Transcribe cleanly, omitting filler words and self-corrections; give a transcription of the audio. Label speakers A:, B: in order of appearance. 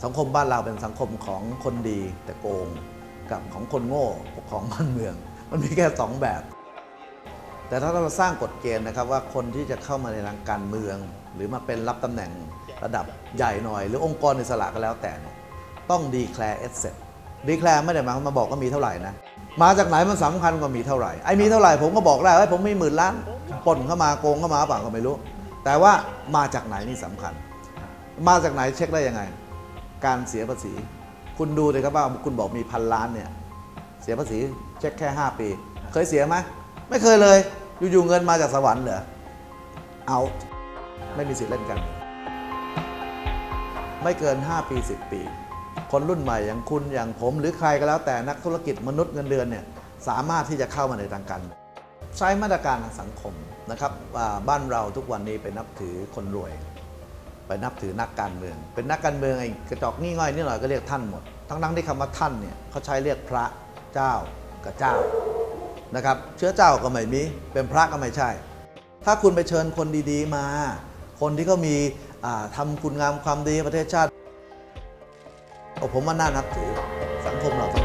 A: สังคมบ้านเราเป็นสังคมของคนดีแต่โกงกับของคนโง่ปกครองบ้านเมืองมันมีแค่2แบบแต่ถ้าเราสร้างกฎเกณฑ์นะครับว่าคนที่จะเข้ามาในทางการเมืองหรือมาเป็นรับตำแหน่งระดับใหญ่หน่อยหรือองค์กรอิสระก็แล้วแต่ต้อง declare asset declare ไม่ได้หมายมาบอกว่ามีเท่าไหร่นะมาจากไหนมันสำคัญกว่ามีเท่าไหร่ไอ้มีเท่าไหร่ผมก็บอกได้ว่าผมมี10,000 ล้านปล้นเข้ามาโกงเข้ามาเปล่าก็ไม่รู้แต่ว่ามาจากไหนนี่สำคัญมาจากไหนเช็คได้ยังไงการเสียภาษีคุณดูเลยครับว่าคุณบอกมี1,000 ล้านเนี่ยเสียภาษีเช็คแค่5 ปีเคยเสียไหมไม่เคยเลยอยู่ๆเงินมาจากสวรรค์เหรอเอาไม่มีสิทธิ์เล่นกันไม่เกิน5 ปี10 ปีคนรุ่นใหม่อย่างคุณอย่างผมหรือใครก็แล้วแต่นักธุรกิจมนุษย์เงินเดือนเนี่ยสามารถที่จะเข้ามาในทางการใช้มาตรการทางสังคมนะครับบ้านเราทุกวันนี้ไปนับถือคนรวยไปนับถือนักการเมืองเป็นนักการเมืองไอ้กระจอกนี่ง่อยนี่หน่อยก็เรียกท่านหมดทั้งที่คำว่าท่านเนี่ยเขาใช้เรียกพระเจ้ากับเจ้านะครับเชื้อเจ้าก็ไม่มีเป็นพระก็ไม่ใช่ถ้าคุณไปเชิญคนดีๆมาคนที่เขามีทำคุณงามความดีประเทศชาติผมว่าน่านับถือสังคมเรา